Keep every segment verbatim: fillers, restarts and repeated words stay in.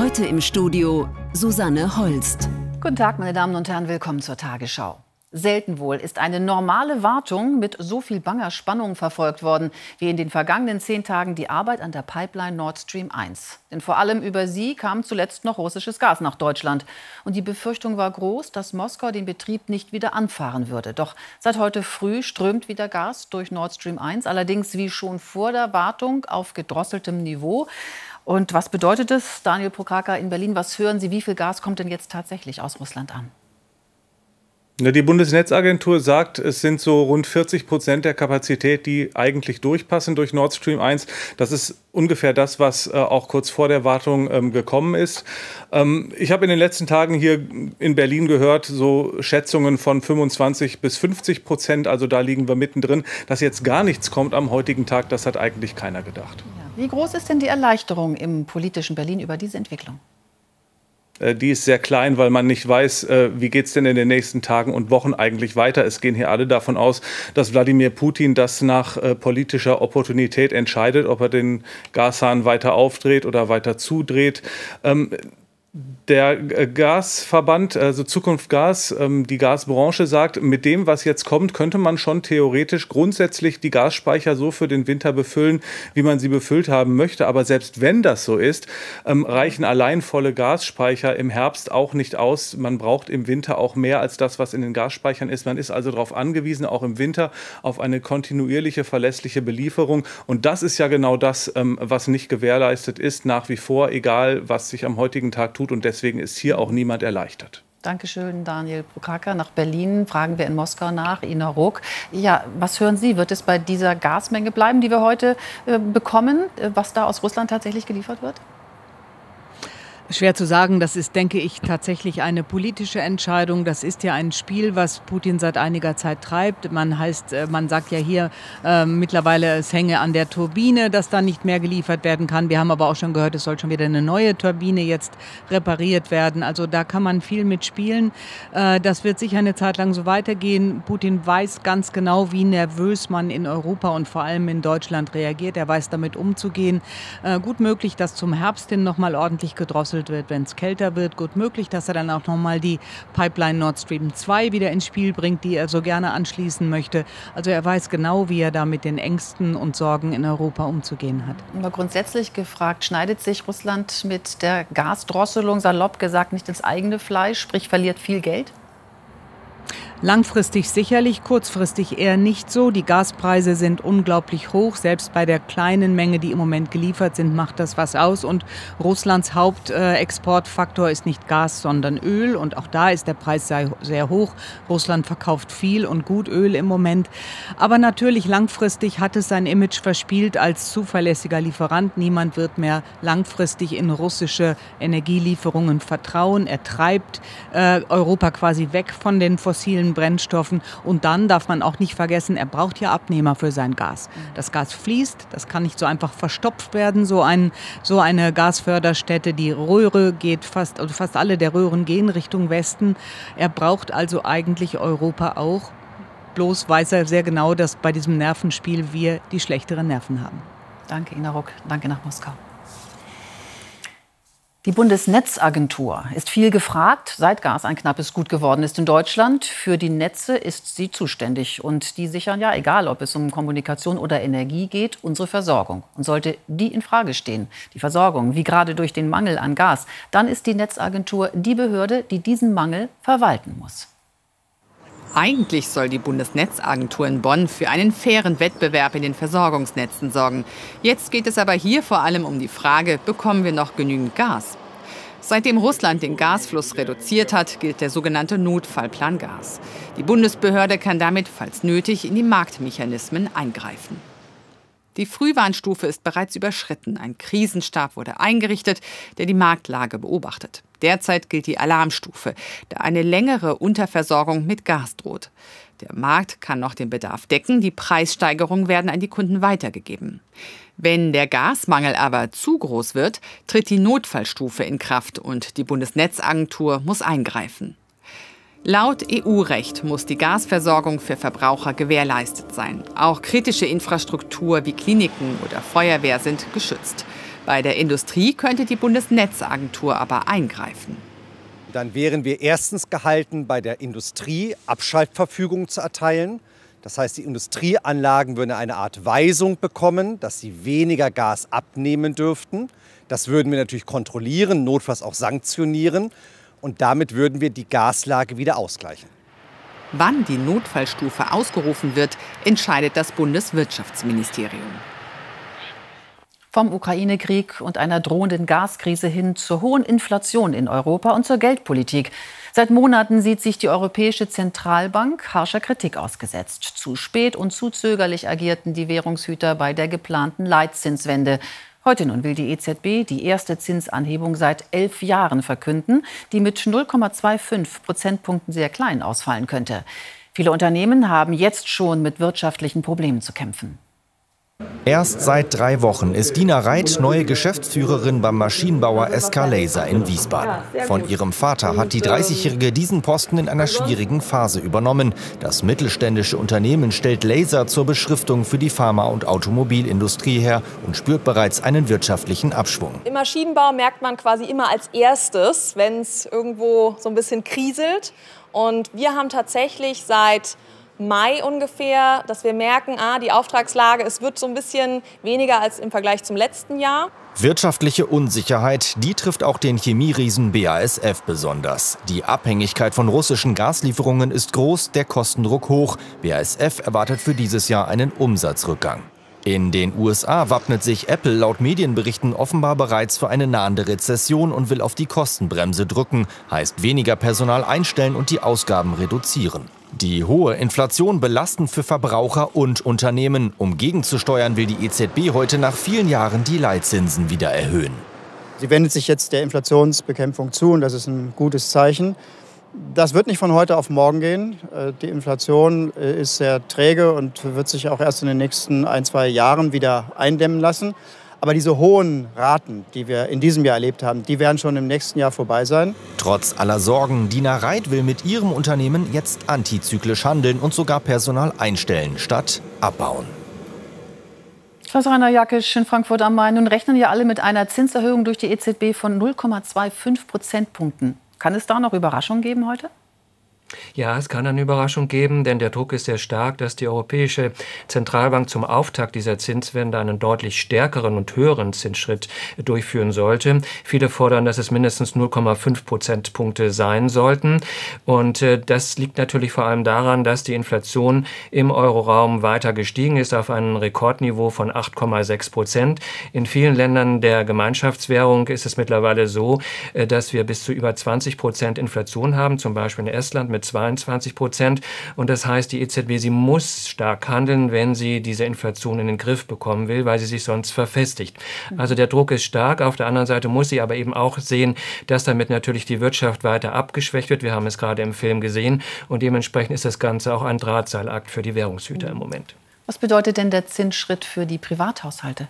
Heute im Studio Susanne Holst. Guten Tag, meine Damen und Herren, willkommen zur Tagesschau. Selten wohl ist eine normale Wartung mit so viel banger Spannung verfolgt worden, wie in den vergangenen zehn Tagen die Arbeit an der Pipeline Nord Stream eins. Denn vor allem über sie kam zuletzt noch russisches Gas nach Deutschland. Und die Befürchtung war groß, dass Moskau den Betrieb nicht wieder anfahren würde. Doch seit heute früh strömt wieder Gas durch Nord Stream eins, allerdings wie schon vor der Wartung auf gedrosseltem Niveau. Und was bedeutet es, Daniel Prokaka in Berlin, was hören Sie, wie viel Gas kommt denn jetzt tatsächlich aus Russland an? Die Bundesnetzagentur sagt, es sind so rund vierzig Prozent der Kapazität, die eigentlich durchpassen durch Nord Stream eins. Das ist ungefähr das, was äh, auch kurz vor der Wartung ähm, gekommen ist. Ähm, ich habe in den letzten Tagen hier in Berlin gehört, so Schätzungen von fünfundzwanzig bis fünfzig Prozent. Also da liegen wir mittendrin. Dass jetzt gar nichts kommt am heutigen Tag, das hat eigentlich keiner gedacht. Ja. Wie groß ist denn die Erleichterung im politischen Berlin über diese Entwicklung? Die ist sehr klein, weil man nicht weiß, wie geht es denn in den nächsten Tagen und Wochen eigentlich weiter. Es gehen hier alle davon aus, dass Wladimir Putin das nach politischer Opportunität entscheidet, ob er den Gashahn weiter aufdreht oder weiter zudreht. Der Gasverband, also Zukunft Gas, die Gasbranche sagt, mit dem, was jetzt kommt, könnte man schon theoretisch grundsätzlich die Gasspeicher so für den Winter befüllen, wie man sie befüllt haben möchte. Aber selbst wenn das so ist, reichen allein volle Gasspeicher im Herbst auch nicht aus. Man braucht im Winter auch mehr als das, was in den Gasspeichern ist. Man ist also darauf angewiesen, auch im Winter auf eine kontinuierliche, verlässliche Belieferung. Und das ist ja genau das, was nicht gewährleistet ist, nach wie vor, egal was sich am heutigen Tag tut. Und deswegen ist hier auch niemand erleichtert. Dankeschön, Daniel Prokaka. Nach Berlin fragen wir in Moskau nach. Ina Ruck. Ja, was hören Sie? Wird es bei dieser Gasmenge bleiben, die wir heute äh, bekommen, was da aus Russland tatsächlich geliefert wird? Schwer zu sagen, das ist, denke ich, tatsächlich eine politische Entscheidung. Das ist ja ein Spiel, was Putin seit einiger Zeit treibt. Man heißt, man sagt ja hier äh, mittlerweile, es hänge an der Turbine, dass da nicht mehr geliefert werden kann. Wir haben aber auch schon gehört, es soll schon wieder eine neue Turbine jetzt repariert werden. Also da kann man viel mitspielen. Äh, das wird sicher eine Zeit lang so weitergehen. Putin weiß ganz genau, wie nervös man in Europa und vor allem in Deutschland reagiert. Er weiß damit umzugehen. Äh, gut möglich, dass zum Herbst hin noch mal ordentlich gedrosselt wird, wenn es kälter wird. Gut möglich, dass er dann auch noch mal die Pipeline Nord Stream zwei wieder ins Spiel bringt, die er so gerne anschließen möchte. Also er weiß genau, wie er da mit den Ängsten und Sorgen in Europa umzugehen hat. Aber grundsätzlich gefragt, schneidet sich Russland mit der Gasdrosselung, salopp gesagt, nicht ins eigene Fleisch, sprich verliert viel Geld? Langfristig sicherlich, kurzfristig eher nicht so. Die Gaspreise sind unglaublich hoch. Selbst bei der kleinen Menge, die im Moment geliefert sind, macht das was aus. Und Russlands Hauptexportfaktor ist nicht Gas, sondern Öl. Und auch da ist der Preis sehr, sehr hoch. Russland verkauft viel und gut Öl im Moment. Aber natürlich langfristig hat es sein Image verspielt als zuverlässiger Lieferant. Niemand wird mehr langfristig in russische Energielieferungen vertrauen. Er treibt äh, Europa quasi weg von den fossilen Brennstoffen. Und dann darf man auch nicht vergessen, er braucht ja Abnehmer für sein Gas. Das Gas fließt, das kann nicht so einfach verstopft werden, so, ein, so eine Gasförderstätte. Die Röhre geht fast, also fast alle der Röhren gehen Richtung Westen. Er braucht also eigentlich Europa auch. Bloß weiß er sehr genau, dass bei diesem Nervenspiel wir die schlechteren Nerven haben. Danke, Ina Ruck. Danke nach Moskau. Die Bundesnetzagentur ist viel gefragt, seit Gas ein knappes Gut geworden ist in Deutschland. Für die Netze ist sie zuständig. Und die sichern ja, egal ob es um Kommunikation oder Energie geht, unsere Versorgung. Und sollte die in Frage stehen, die Versorgung, wie gerade durch den Mangel an Gas, dann ist die Netzagentur die Behörde, die diesen Mangel verwalten muss. Eigentlich soll die Bundesnetzagentur in Bonn für einen fairen Wettbewerb in den Versorgungsnetzen sorgen. Jetzt geht es aber hier vor allem um die Frage, bekommen wir noch genügend Gas? Seitdem Russland den Gasfluss reduziert hat, gilt der sogenannte Notfallplan Gas. Die Bundesbehörde kann damit, falls nötig, in die Marktmechanismen eingreifen. Die Frühwarnstufe ist bereits überschritten. Ein Krisenstab wurde eingerichtet, der die Marktlage beobachtet. Derzeit gilt die Alarmstufe, da eine längere Unterversorgung mit Gas droht. Der Markt kann noch den Bedarf decken, die Preissteigerungen werden an die Kunden weitergegeben. Wenn der Gasmangel aber zu groß wird, tritt die Notfallstufe in Kraft und die Bundesnetzagentur muss eingreifen. Laut E U-Recht muss die Gasversorgung für Verbraucher gewährleistet sein. Auch kritische Infrastruktur wie Kliniken oder Feuerwehr sind geschützt. Bei der Industrie könnte die Bundesnetzagentur aber eingreifen. Dann wären wir erstens gehalten, bei der Industrie Abschaltverfügungen zu erteilen. Das heißt, die Industrieanlagen würden eine Art Weisung bekommen, dass sie weniger Gas abnehmen dürften. Das würden wir natürlich kontrollieren, notfalls auch sanktionieren. Und damit würden wir die Gaslage wieder ausgleichen. Wann die Notfallstufe ausgerufen wird, entscheidet das Bundeswirtschaftsministerium. Vom Ukraine-Krieg und einer drohenden Gaskrise hin zur hohen Inflation in Europa und zur Geldpolitik. Seit Monaten sieht sich die Europäische Zentralbank harscher Kritik ausgesetzt. Zu spät und zu zögerlich agierten die Währungshüter bei der geplanten Leitzinswende. Heute nun will die E Z B die erste Zinsanhebung seit elf Jahren verkünden, die mit null Komma fünfundzwanzig Prozentpunkten sehr klein ausfallen könnte. Viele Unternehmen haben jetzt schon mit wirtschaftlichen Problemen zu kämpfen. Erst seit drei Wochen ist Dina Reit neue Geschäftsführerin beim Maschinenbauer S K Laser in Wiesbaden. Von ihrem Vater hat die dreißigjährige diesen Posten in einer schwierigen Phase übernommen. Das mittelständische Unternehmen stellt Laser zur Beschriftung für die Pharma- und Automobilindustrie her und spürt bereits einen wirtschaftlichen Abschwung. Im Maschinenbau merkt man quasi immer als erstes, wenn es irgendwo so ein bisschen kriselt. Und wir haben tatsächlich seit Mai ungefähr, dass wir merken, ah, die Auftragslage, es wird so ein bisschen weniger als im Vergleich zum letzten Jahr. Wirtschaftliche Unsicherheit, die trifft auch den Chemieriesen B A S F besonders. Die Abhängigkeit von russischen Gaslieferungen ist groß, der Kostendruck hoch. B A S F erwartet für dieses Jahr einen Umsatzrückgang. In den U S A wappnet sich Apple laut Medienberichten offenbar bereits für eine nahende Rezession und will auf die Kostenbremse drücken, heißt weniger Personal einstellen und die Ausgaben reduzieren. Die hohe Inflation belastend für Verbraucher und Unternehmen. Um gegenzusteuern, will die E Z B heute nach vielen Jahren die Leitzinsen wieder erhöhen. Sie wendet sich jetzt der Inflationsbekämpfung zu und das ist ein gutes Zeichen. Das wird nicht von heute auf morgen gehen. Die Inflation ist sehr träge und wird sich auch erst in den nächsten ein, zwei Jahren wieder eindämmen lassen. Aber diese hohen Raten, die wir in diesem Jahr erlebt haben, die werden schon im nächsten Jahr vorbei sein. Trotz aller Sorgen, Dina Reit will mit ihrem Unternehmen jetzt antizyklisch handeln und sogar Personal einstellen statt abbauen. Klaus-Rainer Jakisch in Frankfurt am Main. Nun rechnen ja alle mit einer Zinserhöhung durch die E Z B von null Komma fünfundzwanzig Prozentpunkten. Kann es da noch Überraschungen geben heute? Ja, es kann eine Überraschung geben, denn der Druck ist sehr stark, dass die Europäische Zentralbank zum Auftakt dieser Zinswende einen deutlich stärkeren und höheren Zinsschritt durchführen sollte. Viele fordern, dass es mindestens null Komma fünf Prozentpunkte sein sollten. Und äh, das liegt natürlich vor allem daran, dass die Inflation im Euroraum weiter gestiegen ist auf ein Rekordniveau von acht Komma sechs Prozent. In vielen Ländern der Gemeinschaftswährung ist es mittlerweile so, äh, dass wir bis zu über zwanzig Prozent Inflation haben, zum Beispiel in Estland mit zweiundzwanzig Prozent. Und das heißt, die E Z B, sie muss stark handeln, wenn sie diese Inflation in den Griff bekommen will, weil sie sich sonst verfestigt. Also der Druck ist stark. Auf der anderen Seite muss sie aber eben auch sehen, dass damit natürlich die Wirtschaft weiter abgeschwächt wird. Wir haben es gerade im Film gesehen. Und dementsprechend ist das Ganze auch ein Drahtseilakt für die Währungshüter im Moment. Was bedeutet denn der Zinsschritt für die Privathaushalte?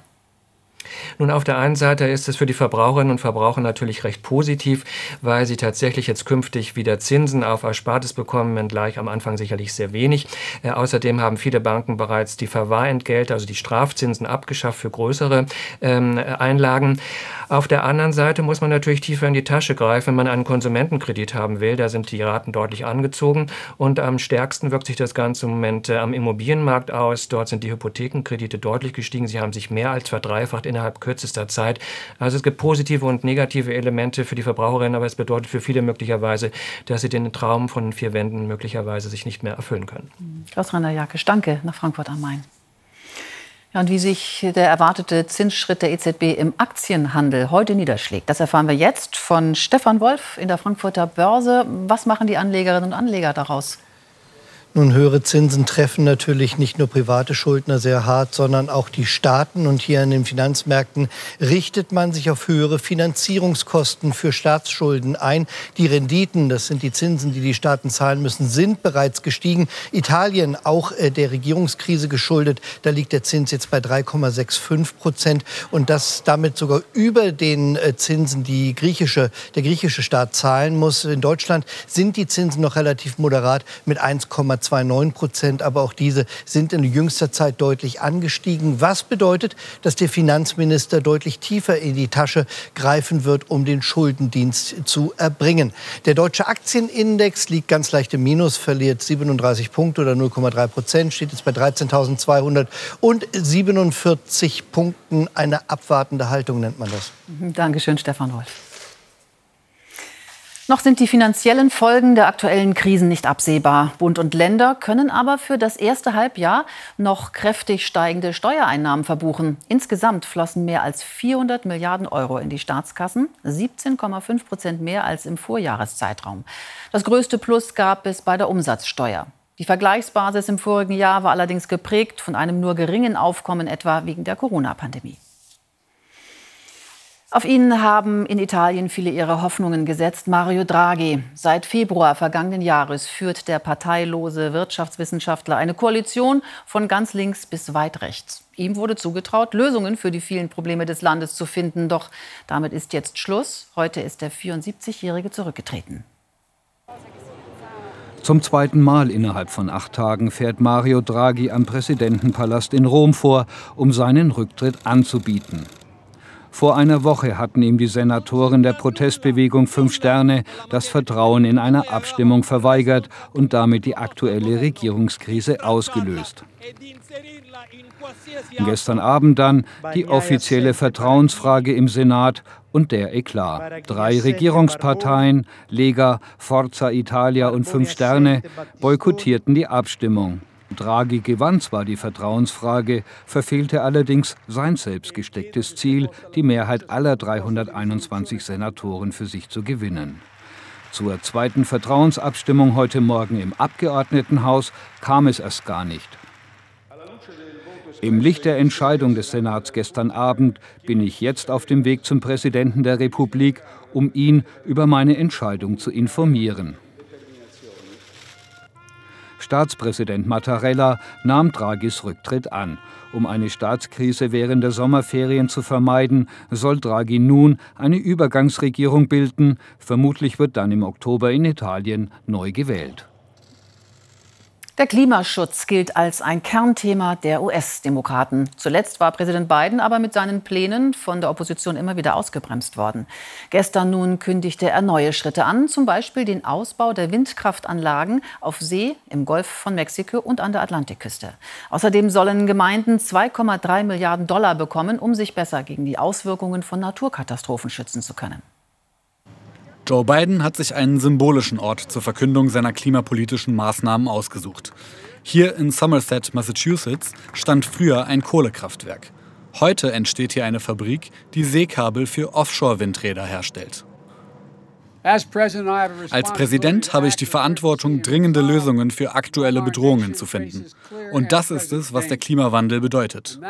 Nun, auf der einen Seite ist es für die Verbraucherinnen und Verbraucher natürlich recht positiv, weil sie tatsächlich jetzt künftig wieder Zinsen auf Erspartes bekommen, wenngleich am Anfang sicherlich sehr wenig. Äh, außerdem haben viele Banken bereits die Verwahrentgelte, also die Strafzinsen, abgeschafft für größere ähm, Einlagen. Auf der anderen Seite muss man natürlich tiefer in die Tasche greifen, wenn man einen Konsumentenkredit haben will. Da sind die Raten deutlich angezogen und am stärksten wirkt sich das Ganze im Moment äh, am Immobilienmarkt aus. Dort sind die Hypothekenkredite deutlich gestiegen. Sie haben sich mehr als verdreifacht innerhalb kürzester Zeit. Also es gibt positive und negative Elemente für die Verbraucherinnen, aber es bedeutet für viele möglicherweise, dass sie den Traum von den vier Wänden möglicherweise sich nicht mehr erfüllen können. Klaus-Rainer Jakisch, danke nach Frankfurt am Main. Ja, und wie sich der erwartete Zinsschritt der E Z B im Aktienhandel heute niederschlägt, das erfahren wir jetzt von Stefan Wolf in der Frankfurter Börse. Was machen die Anlegerinnen und Anleger daraus? Nun, höhere Zinsen treffen natürlich nicht nur private Schuldner sehr hart, sondern auch die Staaten. Und hier an den Finanzmärkten richtet man sich auf höhere Finanzierungskosten für Staatsschulden ein. Die Renditen, das sind die Zinsen, die die Staaten zahlen müssen, sind bereits gestiegen. Italien, auch äh, der Regierungskrise geschuldet, da liegt der Zins jetzt bei drei Komma fünfundsechzig Prozent. Und das damit sogar über den äh, Zinsen, die griechische, der griechische Staat zahlen muss. In Deutschland sind die Zinsen noch relativ moderat mit eins Komma Komma neunundzwanzig Prozent. Aber auch diese sind in jüngster Zeit deutlich angestiegen. Was bedeutet, dass der Finanzminister deutlich tiefer in die Tasche greifen wird, um den Schuldendienst zu erbringen. Der deutsche Aktienindex liegt ganz leicht im Minus, verliert siebenunddreißig Punkte oder null Komma drei Prozent, steht jetzt bei dreizehntausendzweihundertsiebenundvierzig Punkten. Eine abwartende Haltung nennt man das. Dankeschön, Stefan Wolf. Noch sind die finanziellen Folgen der aktuellen Krisen nicht absehbar. Bund und Länder können aber für das erste Halbjahr noch kräftig steigende Steuereinnahmen verbuchen. Insgesamt flossen mehr als vierhundert Milliarden Euro in die Staatskassen, siebzehn Komma fünf Prozent mehr als im Vorjahreszeitraum. Das größte Plus gab es bei der Umsatzsteuer. Die Vergleichsbasis im vorigen Jahr war allerdings geprägt von einem nur geringen Aufkommen, etwa wegen der Corona-Pandemie. Auf ihn haben in Italien viele ihre Hoffnungen gesetzt. Mario Draghi. Seit Februar vergangenen Jahres führt der parteilose Wirtschaftswissenschaftler eine Koalition von ganz links bis weit rechts. Ihm wurde zugetraut, Lösungen für die vielen Probleme des Landes zu finden. Doch damit ist jetzt Schluss. Heute ist der vierundsiebzigjährige zurückgetreten. Zum zweiten Mal innerhalb von acht Tagen fährt Mario Draghi am Präsidentenpalast in Rom vor, um seinen Rücktritt anzubieten. Vor einer Woche hatten ihm die Senatoren der Protestbewegung Fünf Sterne das Vertrauen in einer Abstimmung verweigert und damit die aktuelle Regierungskrise ausgelöst. Gestern Abend dann die offizielle Vertrauensfrage im Senat und der Eklat. Drei Regierungsparteien, Lega, Forza Italia und Fünf Sterne, boykottierten die Abstimmung. Draghi gewann zwar die Vertrauensfrage, verfehlte allerdings sein selbst gestecktes Ziel, die Mehrheit aller dreihunderteinundzwanzig Senatoren für sich zu gewinnen. Zur zweiten Vertrauensabstimmung heute Morgen im Abgeordnetenhaus kam es erst gar nicht. Im Licht der Entscheidung des Senats gestern Abend bin ich jetzt auf dem Weg zum Präsidenten der Republik, um ihn über meine Entscheidung zu informieren. Staatspräsident Mattarella nahm Draghis Rücktritt an. Um eine Staatskrise während der Sommerferien zu vermeiden, soll Draghi nun eine Übergangsregierung bilden. Vermutlich wird dann im Oktober in Italien neu gewählt. Der Klimaschutz gilt als ein Kernthema der U S-Demokraten. Zuletzt war Präsident Biden aber mit seinen Plänen von der Opposition immer wieder ausgebremst worden. Gestern nun kündigte er neue Schritte an, zum Beispiel den Ausbau der Windkraftanlagen auf See, im Golf von Mexiko und an der Atlantikküste. Außerdem sollen Gemeinden zwei Komma drei Milliarden Dollar bekommen, um sich besser gegen die Auswirkungen von Naturkatastrophen schützen zu können. Joe Biden hat sich einen symbolischen Ort zur Verkündung seiner klimapolitischen Maßnahmen ausgesucht. Hier in Somerset, Massachusetts, stand früher ein Kohlekraftwerk. Heute entsteht hier eine Fabrik, die Seekabel für Offshore-Windräder herstellt. Als Präsident habe ich die Verantwortung, dringende Lösungen für aktuelle Bedrohungen zu finden. Und das ist es, was der Klimawandel bedeutet.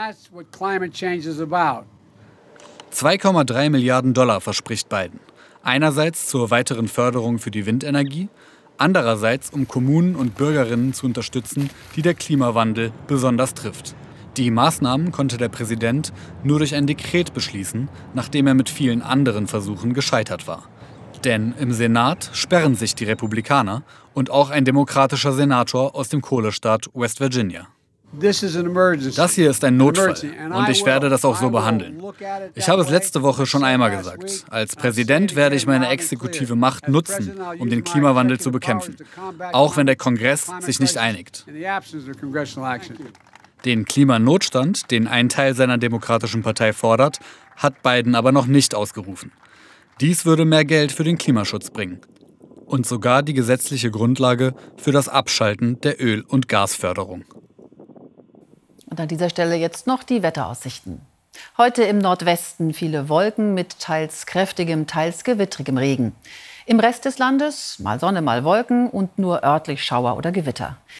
zwei Komma drei Milliarden Dollar verspricht Biden. Einerseits zur weiteren Förderung für die Windenergie, andererseits um Kommunen und Bürgerinnen zu unterstützen, die der Klimawandel besonders trifft. Die Maßnahmen konnte der Präsident nur durch ein Dekret beschließen, nachdem er mit vielen anderen Versuchen gescheitert war. Denn im Senat sperren sich die Republikaner und auch ein demokratischer Senator aus dem Kohlestaat West Virginia. Das hier ist ein Notfall und ich werde das auch so behandeln. Ich habe es letzte Woche schon einmal gesagt. Als Präsident werde ich meine exekutive Macht nutzen, um den Klimawandel zu bekämpfen, auch wenn der Kongress sich nicht einigt. Den Klimanotstand, den ein Teil seiner Demokratischen Partei fordert, hat Biden aber noch nicht ausgerufen. Dies würde mehr Geld für den Klimaschutz bringen und sogar die gesetzliche Grundlage für das Abschalten der Öl- und Gasförderung. Und an dieser Stelle jetzt noch die Wetteraussichten. Heute im Nordwesten viele Wolken mit teils kräftigem, teils gewittrigem Regen. Im Rest des Landes mal Sonne, mal Wolken und nur örtlich Schauer oder Gewitter.